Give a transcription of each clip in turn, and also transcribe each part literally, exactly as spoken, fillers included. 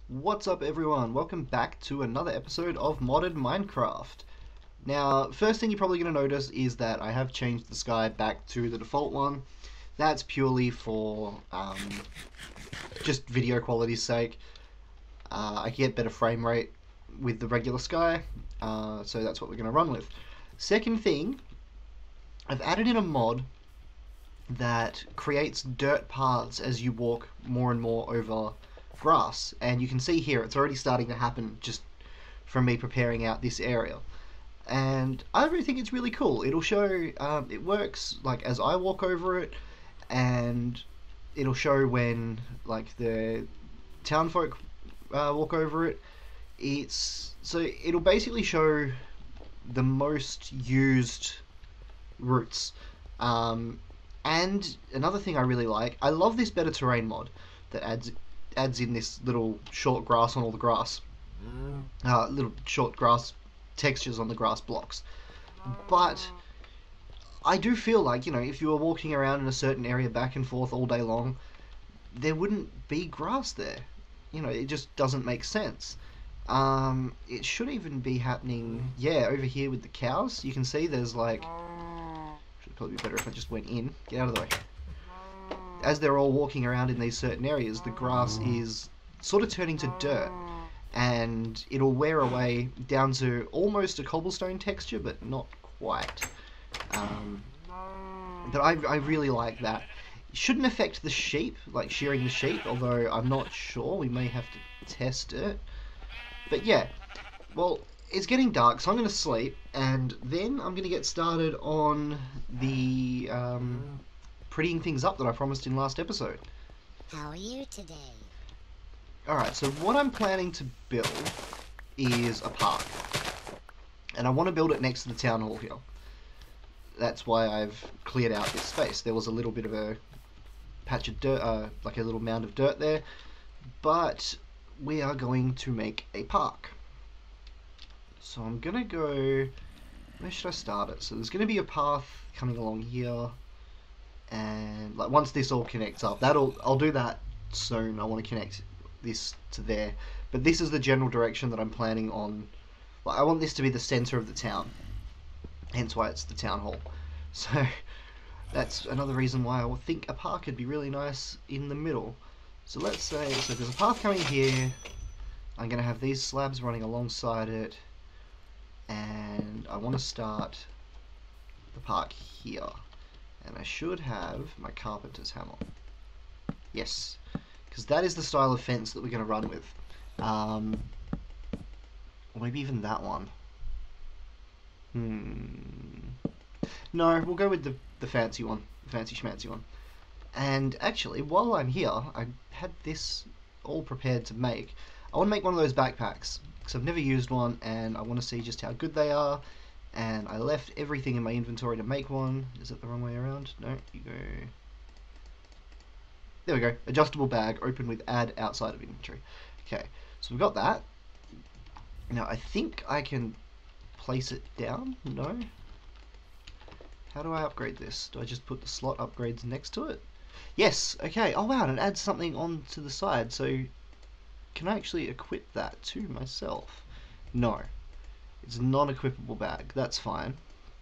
What's up everyone? Welcome back to another episode of Modded Minecraft. Now, first thing you're probably going to notice is that I have changed the sky back to the default one. That's purely for um, just video quality's sake. Uh, I get better frame rate with the regular sky, uh, so that's what we're going to run with. Second thing, I've added in a mod that creates dirt paths as you walk more and more over grass, and you can see here it's already starting to happen just from me preparing out this area, and I really think it's really cool. It'll show um, it works like as I walk over it, and it'll show when like the townfolk uh, walk over it. It's so it'll basically show the most used routes. Um, and another thing I really like, I love this better terrain mod that adds adds in this little short grass on all the grass, uh, little short grass textures on the grass blocks. But I do feel like, you know, if you were walking around in a certain area back and forth all day long, there wouldn't be grass there. You know, it just doesn't make sense. Um, it should even be happening, yeah, over here with the cows. You can see there's like, should probably be better if I just went in. Get out of the way. As they're all walking around in these certain areas, the grass is sort of turning to dirt, and it'll wear away down to almost a cobblestone texture, but not quite. Um, but I, I really like that. It shouldn't affect the sheep, like shearing the sheep, although I'm not sure. We may have to test it. But yeah, well, it's getting dark, so I'm going to sleep, and then I'm going to get started on the um, prettying things up that I promised in last episode. How are you today? Alright, so what I'm planning to build is a park. And I want to build it next to the town hall here. That's why I've cleared out this space. There was a little bit of a patch of dirt, uh, like a little mound of dirt there. But we are going to make a park. So I'm going to go... Where should I start it? So there's going to be a path coming along here. And like once this all connects up, that'll I'll do that soon. I want to connect this to there, but this is the general direction that I'm planning on. Like, I want this to be the center of the town, hence why it's the town hall. So that's another reason why I think a park would be really nice in the middle. So let's say so there's a path coming here. I'm gonna have these slabs running alongside it, and I want to start the park here. And I should have my carpenter's hammer. Yes, because that is the style of fence that we're going to run with. Um, or maybe even that one. Hmm. No, we'll go with the, the fancy one. The fancy schmancy one. And actually, while I'm here, I had this all prepared to make. I want to make one of those backpacks, because I've never used one, and I want to see just how good they are. And I left everything in my inventory to make one. Is it the wrong way around? No, you go... There we go. Adjustable bag, open with add outside of inventory. Okay, so we've got that. Now, I think I can place it down? No? How do I upgrade this? Do I just put the slot upgrades next to it? Yes, okay. Oh wow, and it adds something onto the side, so can I actually equip that to myself? No. It's a non-equipable bag. That's fine.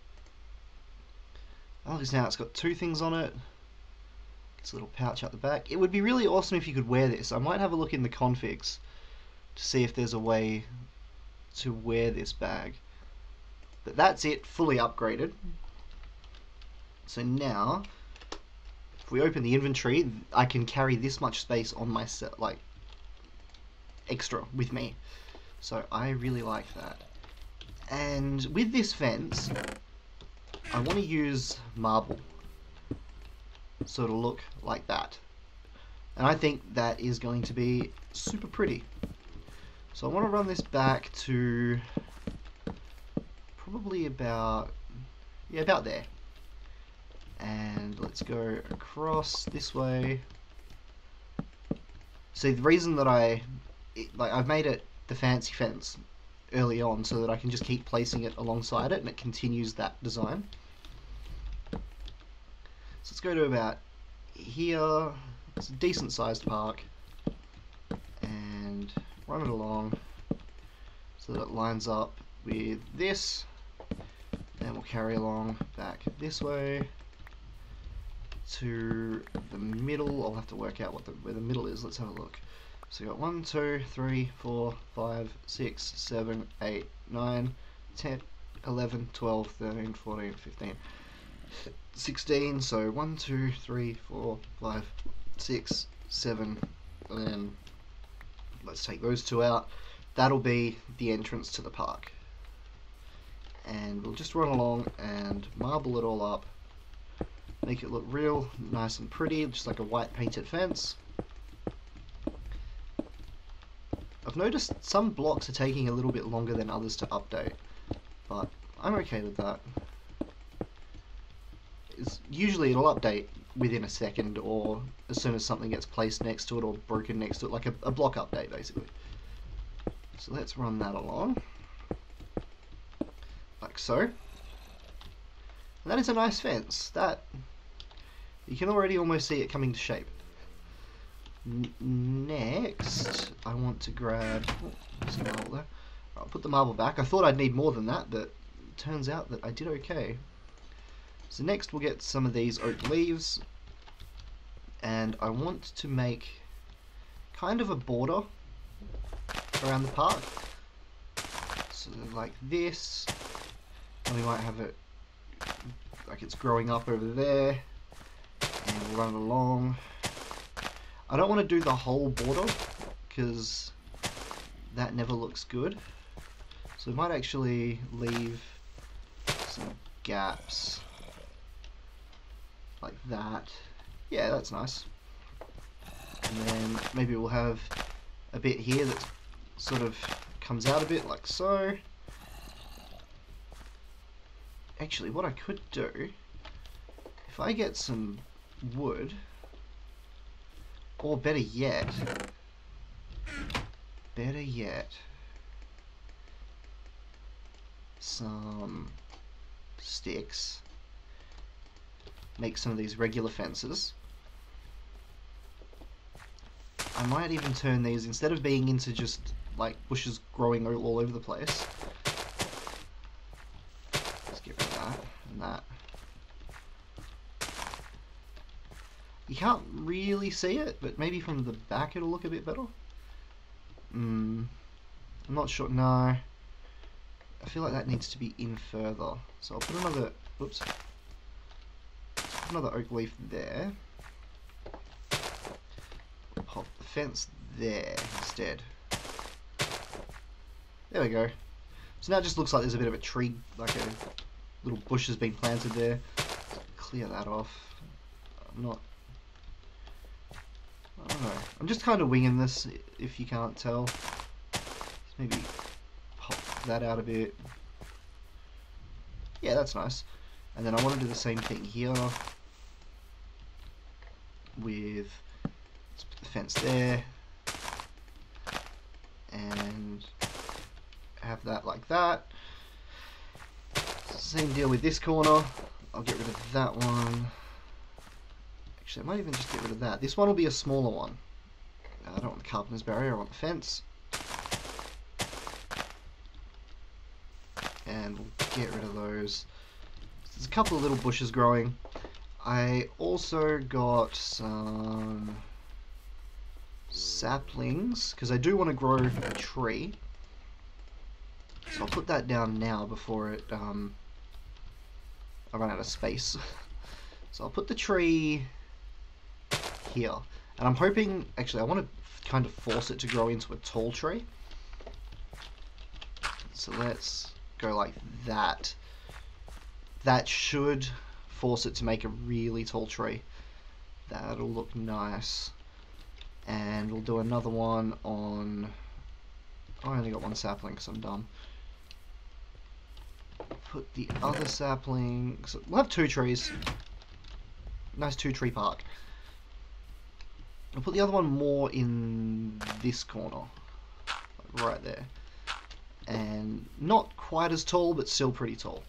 Oh, because now it's got two things on it. It's a little pouch out the back. It would be really awesome if you could wear this. I might have a look in the configs to see if there's a way to wear this bag. But that's it, fully upgraded. So now, if we open the inventory, I can carry this much space on my set, like, extra with me. So I really like that. And with this fence, I want to use marble, so it'll look like that. And I think that is going to be super pretty. So I want to run this back to probably about, yeah, about there. And let's go across this way. See, the reason that I, it, like, I've made it the fancy fence early on so that I can just keep placing it alongside it and it continues that design. So let's go to about here. It's a decent sized park, and run it along so that it lines up with this. Then we'll carry along back this way to the middle. I'll have to work out what the, where the middle is. Let's have a look. So we got one, two, three, four, five, six, seven, eight, nine, ten, eleven, twelve, thirteen, fourteen, fifteen, sixteen. So one, two, three, four, five, six, seven, and then let's take those two out. That'll be the entrance to the park. And we'll just run along and marble it all up. Make it look real nice and pretty, just like a white painted fence. I've noticed some blocks are taking a little bit longer than others to update, but I'm okay with that. It's, usually it'll update within a second, or as soon as something gets placed next to it or broken next to it, like a, a block update basically. So let's run that along, like so. And that is a nice fence. That, you can already almost see it coming to shape. N next, I want to grab, oh, there's a marble there. I'll put the marble back. I thought I'd need more than that, but it turns out that I did okay. So next we'll get some of these oak leaves, and I want to make kind of a border around the park. So like this, and we might have it like it's growing up over there, and we'll run it along. I don't want to do the whole border because that never looks good, so we might actually leave some gaps like that. Yeah, that's nice. And then maybe we'll have a bit here that sort of comes out a bit like so. Actually, what I could do, if I get some wood, or better yet, better yet, some sticks, make some of these regular fences. I might even turn these, instead of being into just like bushes growing all over the place, let's get rid of that and that. You can't really see it, but maybe from the back it'll look a bit better. Mm, I'm not sure. No, I feel like that needs to be in further. So I'll put another, oops, put another oak leaf there. Pop the fence there instead. There we go. So now it just looks like there's a bit of a tree, like a little bush has been planted there. Clear that off. I'm not. I don't know. I'm just kind of winging this, if you can't tell. Just maybe pop that out a bit. Yeah, that's nice. And then I want to do the same thing here with, let's put the fence there and have that like that. Same deal with this corner. I'll get rid of that one. Actually, I might even just get rid of that. This one will be a smaller one. I don't want the carpenter's barrier, I want the fence. And we'll get rid of those. There's a couple of little bushes growing. I also got some saplings, because I do want to grow a tree. So I'll put that down now before it um, I run out of space. So I'll put the tree here, and I'm hoping, actually I want to kind of force it to grow into a tall tree. So let's go like that. That should force it to make a really tall tree. That'll look nice. And we'll do another one on, oh, I only got one sapling because I'm dumb. Put the other sapling, so we'll have two trees. Nice two tree park. I'll put the other one more in this corner, like right there, and not quite as tall, but still pretty tall.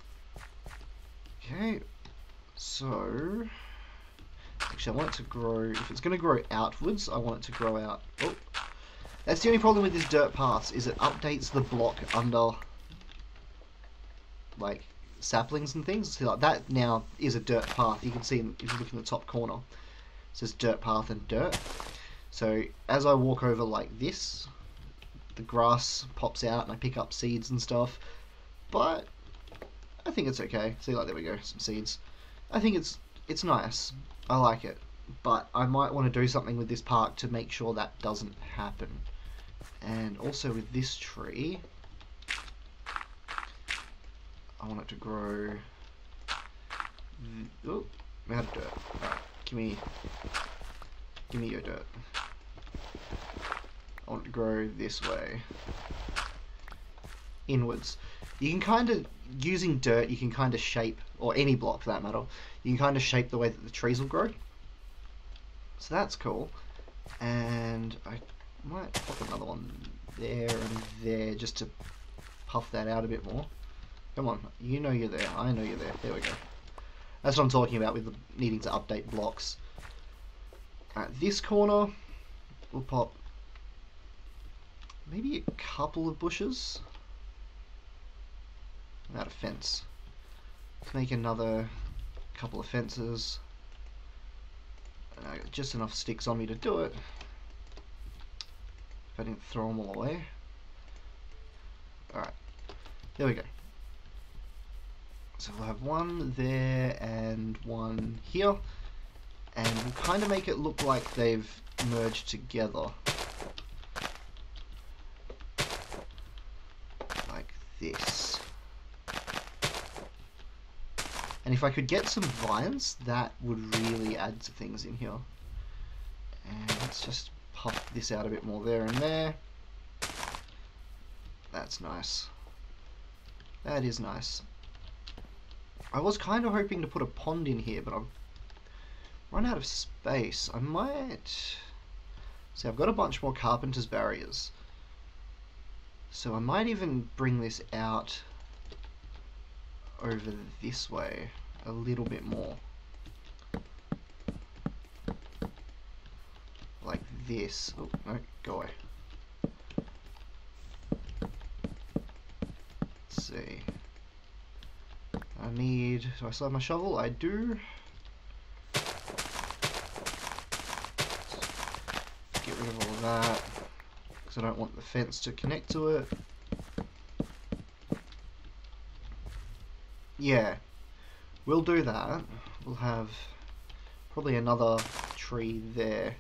Okay, so actually I want it to grow, if it's going to grow outwards, I want it to grow out, oh, That's the only problem with this dirt paths, is it updates the block under like saplings and things. So like that now is a dirt path. You can see in, if you look in the top corner, it says dirt path and dirt. So as I walk over like this, the grass pops out and I pick up seeds and stuff. But I think it's okay. See, like there we go, some seeds. I think it's it's nice. I like it. But I might want to do something with this park to make sure that doesn't happen. And also with this tree, I want it to grow. Oh, we had dirt. Alright, give me, give me your dirt. I want it to grow this way, inwards. You can kind of, using dirt, you can kind of shape, or any block for that matter, you can kind of shape the way that the trees will grow. So that's cool. And I might pop another one there and there just to puff that out a bit more. Come on, you know you're there. I know you're there. There we go. That's what I'm talking about with the needing to update blocks. At this corner, we'll pop maybe a couple of bushes. Out of fence. Let's make another couple of fences. I got just enough sticks on me to do it. If I didn't throw them all away. Alright, there we go. So we'll have one there and one here. And we'll kind of make it look like they've merged together. Like this. And if I could get some vines, that would really add to things in here. And let's just puff this out a bit more there and there. That's nice. That is nice. I was kind of hoping to put a pond in here, but I've run out of space. I might... See, I've got a bunch more carpenter's barriers. So I might even bring this out over this way a little bit more. Like this. Oh, no, go away. Let's see. I need... Do I still have my shovel? I do. Get rid of all of that, because I don't want the fence to connect to it. Yeah, we'll do that. We'll have probably another tree there,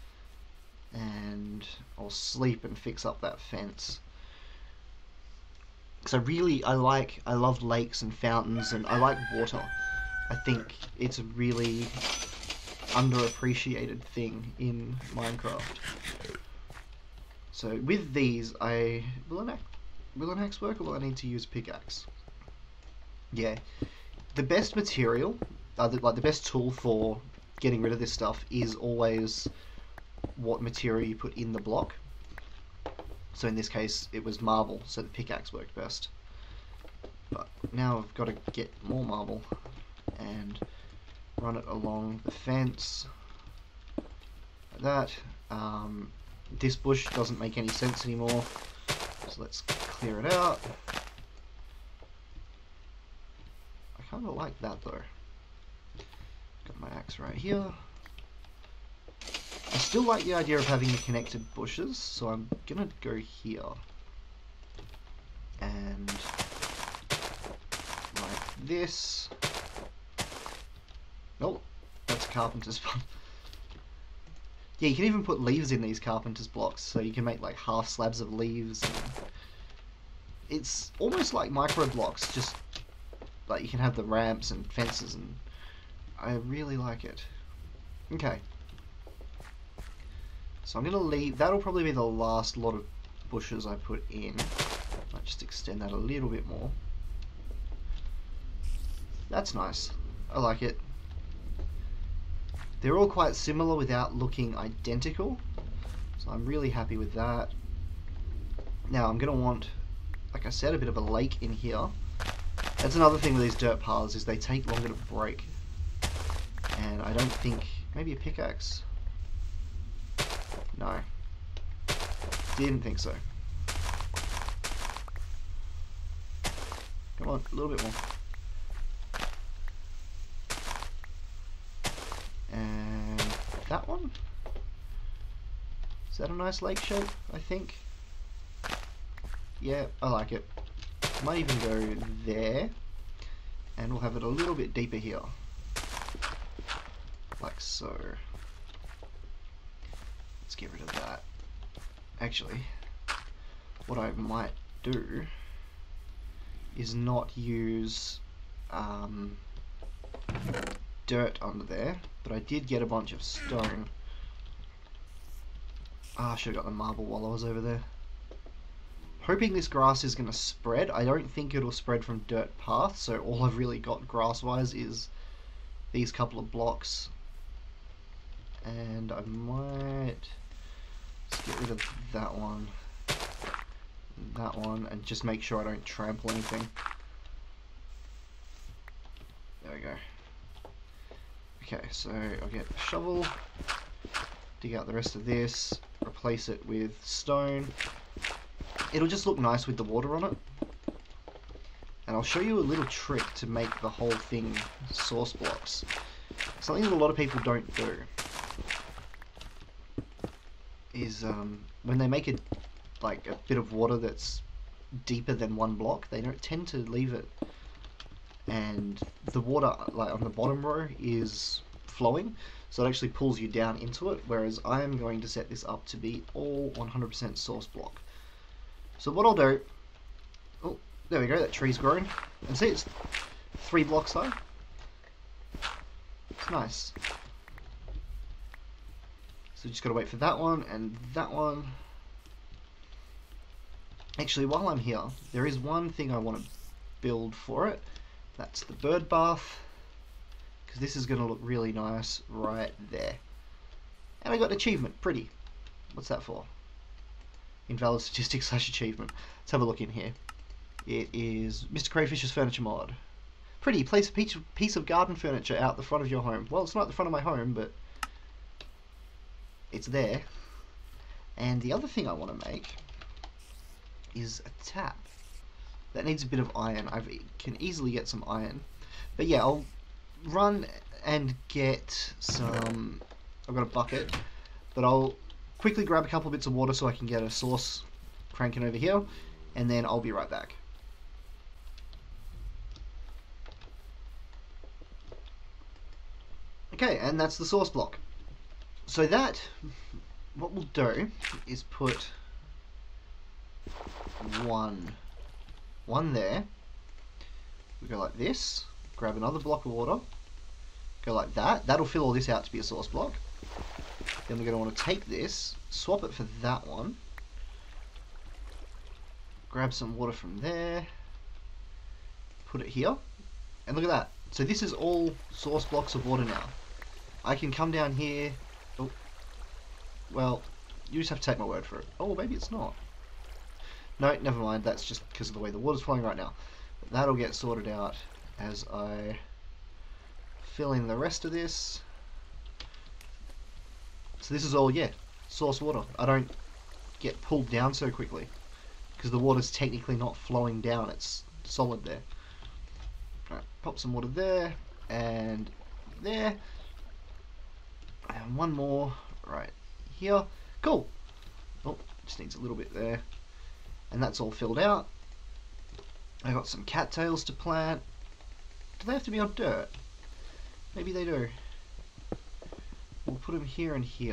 and I'll sleep and fix up that fence. Because I really, I like, I love lakes and fountains, and I like water. I think it's a really underappreciated thing in Minecraft. So with these, I will an axe, will an axe work, or will I need to use pickaxe? Yeah, the best material, uh, the, like the best tool for getting rid of this stuff is always what material you put in the block. So in this case, it was marble, so the pickaxe worked best. But now I've got to get more marble and run it along the fence like that. Um, this bush doesn't make any sense anymore, so let's clear it out. I kind of like that though. Got my axe right here. I still like the idea of having the connected bushes, so I'm gonna go here and like this. Nope, that's carpenter's fun. Yeah, you can even put leaves in these carpenter's blocks, so you can make like half slabs of leaves. And it's almost like micro blocks, just like you can have the ramps and fences, and I really like it. Okay. So I'm going to leave, that'll probably be the last lot of bushes I put in. Might just extend that a little bit more. That's nice. I like it. They're all quite similar without looking identical. So I'm really happy with that. Now I'm going to want, like I said, a bit of a lake in here. That's another thing with these dirt paths, is they take longer to break. And I don't think, maybe a pickaxe? No. Didn't think so. Come on, a little bit more. And that one? Is that a nice lake shape, I think? Yeah, I like it. Might even go there. And we'll have it a little bit deeper here. Like so. Let's get rid of that. Actually, what I might do is not use um, dirt under there, but I did get a bunch of stone. Ah, I should have got the marble while I was over there. Hoping this grass is going to spread. I don't think it'll spread from dirt paths, so all I've really got grass-wise is these couple of blocks. And I might... Let's get rid of that one, that one, and just make sure I don't trample anything. There we go. Okay, so I'll get a shovel, dig out the rest of this, replace it with stone. It'll just look nice with the water on it. And I'll show you a little trick to make the whole thing source blocks. Something that a lot of people don't do is um, when they make it like a bit of water that's deeper than one block, they don't tend to leave it, and the water like on the bottom row is flowing, so it actually pulls you down into it, whereas I am going to set this up to be all one hundred percent source block. So what I'll do, oh there we go, that tree's grown, and see it's three blocks high. It's nice. So just gotta wait for that one and that one. Actually, while I'm here, there is one thing I want to build for it. That's the bird bath, because this is gonna look really nice right there. And I got an achievement, pretty. What's that for? Invalid statistics slash achievement. Let's have a look in here. It is Mister Crayfish's furniture mod. Pretty, place a piece of garden furniture out the front of your home. Well, it's not the front of my home, but it's there. And the other thing I want to make is a tap. That needs a bit of iron. I can easily get some iron. But yeah, I'll run and get some... I've got a bucket. But I'll quickly grab a couple bits of water so I can get a sauce cranking over here. And then I'll be right back. Okay, and that's the sauce block. So that, what we'll do is put one, one there. We go like this, grab another block of water, go like that. That'll fill all this out to be a sauce block. Then we're going to want to take this, swap it for that one, grab some water from there, put it here, and look at that. So this is all sauce blocks of water now. I can come down here. Oh, well, you just have to take my word for it. Oh, maybe it's not. No, never mind. That's just because of the way the water's flowing right now. But that'll get sorted out as I fill in the rest of this. So this is all, yeah, source water. I don't get pulled down so quickly because the water's technically not flowing down. It's solid there. Right, pop some water there and there. And one more right here. Cool. Oh, just needs a little bit there. And that's all filled out. I got some cattails to plant. Do they have to be on dirt? Maybe they do. We'll put them here and here,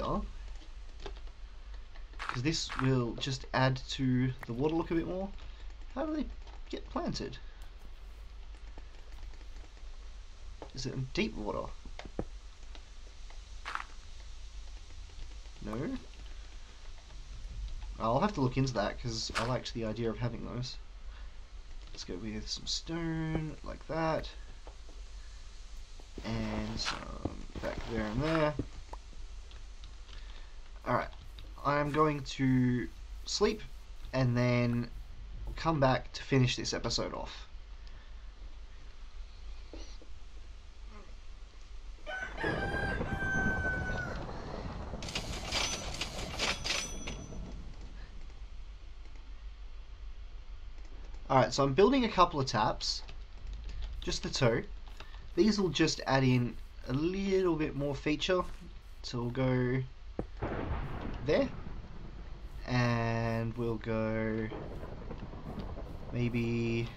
because this will just add to the water look a bit more. How do they get planted? Is it in deep water? No? I'll have to look into that because I liked the idea of having those. Let's go with some stone like that, and some back there and there. Alright, I'm going to sleep and then come back to finish this episode off. Alright, so I'm building a couple of taps. Just the two. These will just add in a little bit more feature. So we'll go there. And we'll go maybe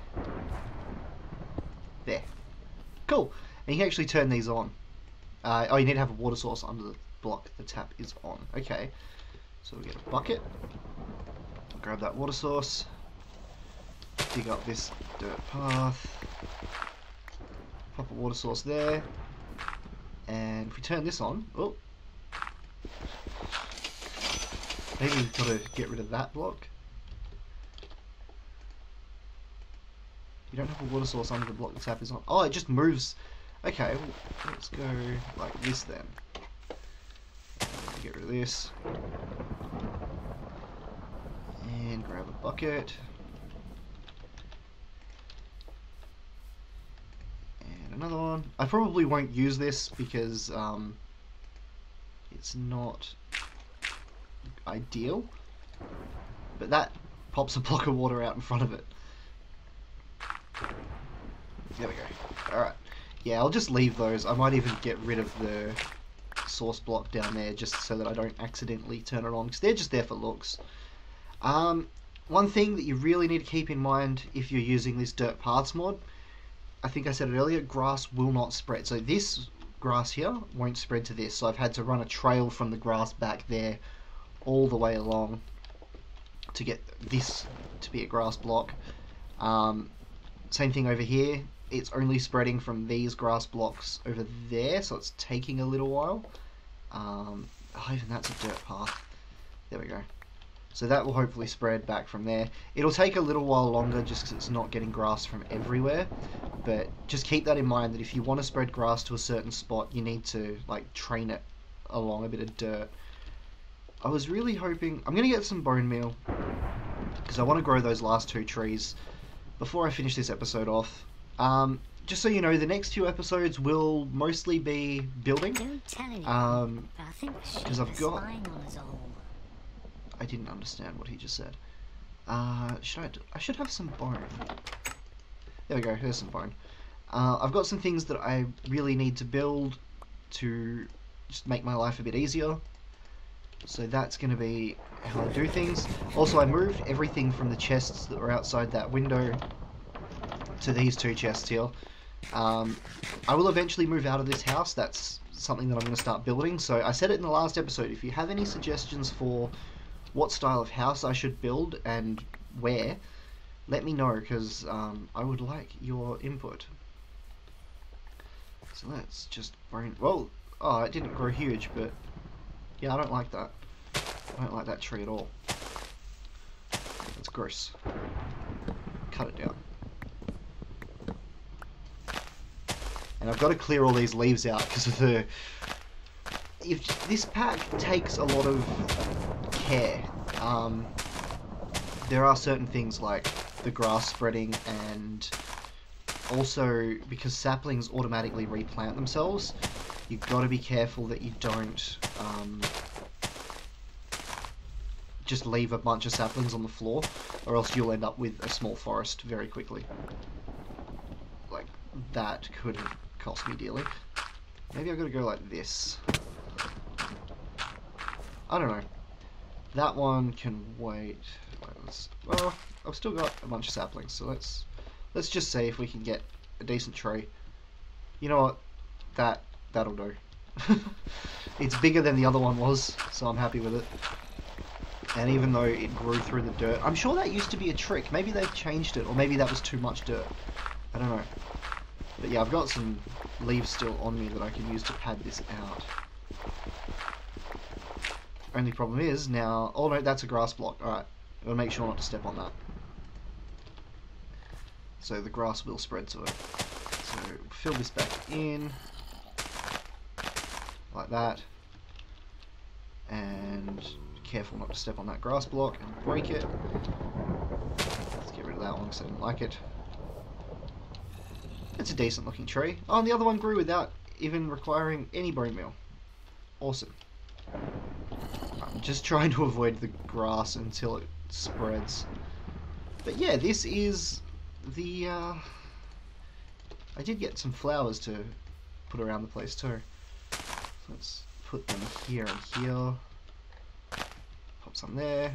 there. Cool. And you can actually turn these on. Uh, oh, you need to have a water source under the block the tap is on. Okay. So we'll get a bucket. Grab that water source. Dig up this dirt path. Pop a water source there. And if we turn this on, oh, maybe we've got to get rid of that block. You don't have a water source under the block the tap is on. Oh, it just moves. Okay, well, let's go like this then. Get rid of this. And grab a bucket. And another one. I probably won't use this because um, it's not ideal. But that pops a block of water out in front of it. There we go. Alright. Yeah, I'll just leave those. I might even get rid of the source block down there just so that I don't accidentally turn it on, because they're just there for looks. Um, one thing that you really need to keep in mind if you're using this dirt paths mod, I think I said it earlier, grass will not spread. So this grass here won't spread to this, so I've had to run a trail from the grass back there all the way along to get this to be a grass block. Um, same thing over here. It's only spreading from these grass blocks over there, so it's taking a little while. Um, oh, even that's a dirt path. There we go. So that will hopefully spread back from there. It'll take a little while longer just because it's not getting grass from everywhere. But just keep that in mind, that if you want to spread grass to a certain spot, you need to like train it along a bit of dirt. I was really hoping... I'm going to get some bone meal because I want to grow those last two trees before I finish this episode off. Um, just so you know, the next few episodes will mostly be building. Don't tell anyone. Um, but I think the sheep because I've is got... spying on us all. I didn't understand what he just said. Uh, should I... D I should have some bone. There we go, here's some bone. Uh, I've got some things that I really need to build to just make my life a bit easier. So that's going to be how I do things. Also, I moved everything from the chests that were outside that window to these two chests here. Um, I will eventually move out of this house. That's something that I'm going to start building. So I said it in the last episode. If you have any suggestions for what style of house I should build and where, let me know, because um, I would like your input. So let's just bring... Well, oh, it didn't grow huge, but yeah, I don't like that. I don't like that tree at all. It's gross. Cut it down. And I've got to clear all these leaves out because of the... If this pack takes a lot of care. Um, there are certain things like the grass spreading, and also because saplings automatically replant themselves, you've got to be careful that you don't um, just leave a bunch of saplings on the floor, or else you'll end up with a small forest very quickly. Like, that could cost me dearly. Maybe I've got to go like this. I don't know. That one can wait. Let's, well, I've still got a bunch of saplings, so let's let's just see if we can get a decent tree. You know what? That that'll do. It's bigger than the other one was, so I'm happy with it. And even though it grew through the dirt, I'm sure that used to be a trick. Maybe they've changed it, or maybe that was too much dirt. I don't know. But yeah, I've got some leaves still on me that I can use to pad this out. Only problem is now... Oh no, that's a grass block. Alright, I'll make sure not to step on that. So the grass will spread to it. So fill this back in. Like that. And be careful not to step on that grass block and break it. Let's get rid of that one because I didn't like it. It's a decent looking tree. Oh, and the other one grew without even requiring any bone meal. Awesome. I'm just trying to avoid the grass until it spreads. but yeah, this is the, uh, I did get some flowers to put around the place too. So let's put them here and here. Pop some there.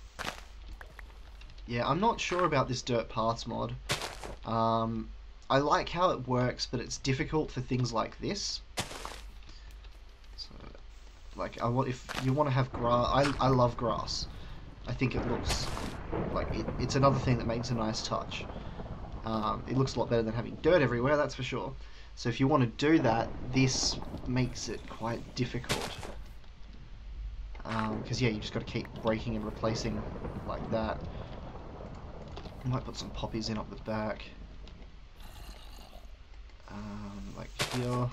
Yeah, I'm not sure about this dirt paths mod. Um, I like how it works, but it's difficult for things like this. So, like, I want if you want to have grass. I I love grass. I think it looks like it, it's another thing that makes a nice touch. Um, it looks a lot better than having dirt everywhere, that's for sure. So if you want to do that, this makes it quite difficult. Because um, yeah, you just got to keep breaking and replacing like that. I might put some poppies in up the back. Um, like here.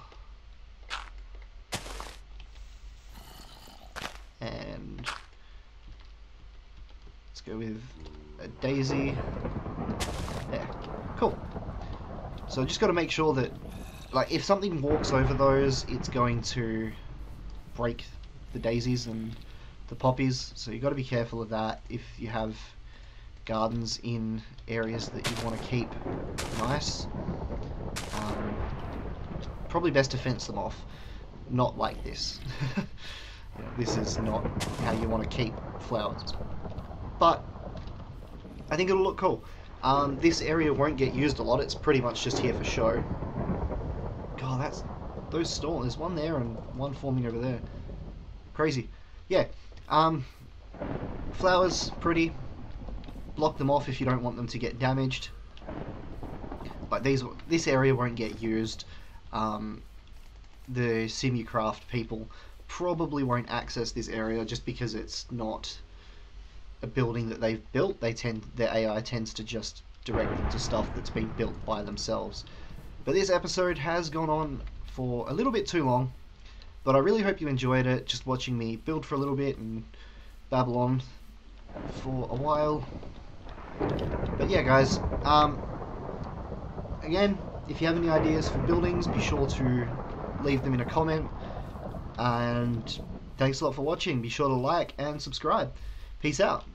And let's go with a daisy. There. Cool. So just got to make sure that, like, if something walks over those, it's going to break the daisies and the poppies. So you've got to be careful of that if you have gardens in areas that you want to keep nice. Um, probably best to fence them off, not like this. You know, this is not how you want to keep flowers, but I think it'll look cool. Um, this area won't get used a lot. It's pretty much just here for show. God, that's those storms. There's one there and one forming over there. Crazy. Yeah. Um, flowers, pretty. Block them off if you don't want them to get damaged. But these, this area won't get used. Um, the Simucraft people probably won't access this area just because it's not a building that they've built. They tend, their A I tends to just direct them to stuff that's been built by themselves. But this episode has gone on for a little bit too long, but I really hope you enjoyed it, just watching me build for a little bit and babble on for a while. But yeah, guys, um, again, if you have any ideas for buildings, be sure to leave them in a comment. And thanks a lot for watching. Be sure to like and subscribe. Peace out.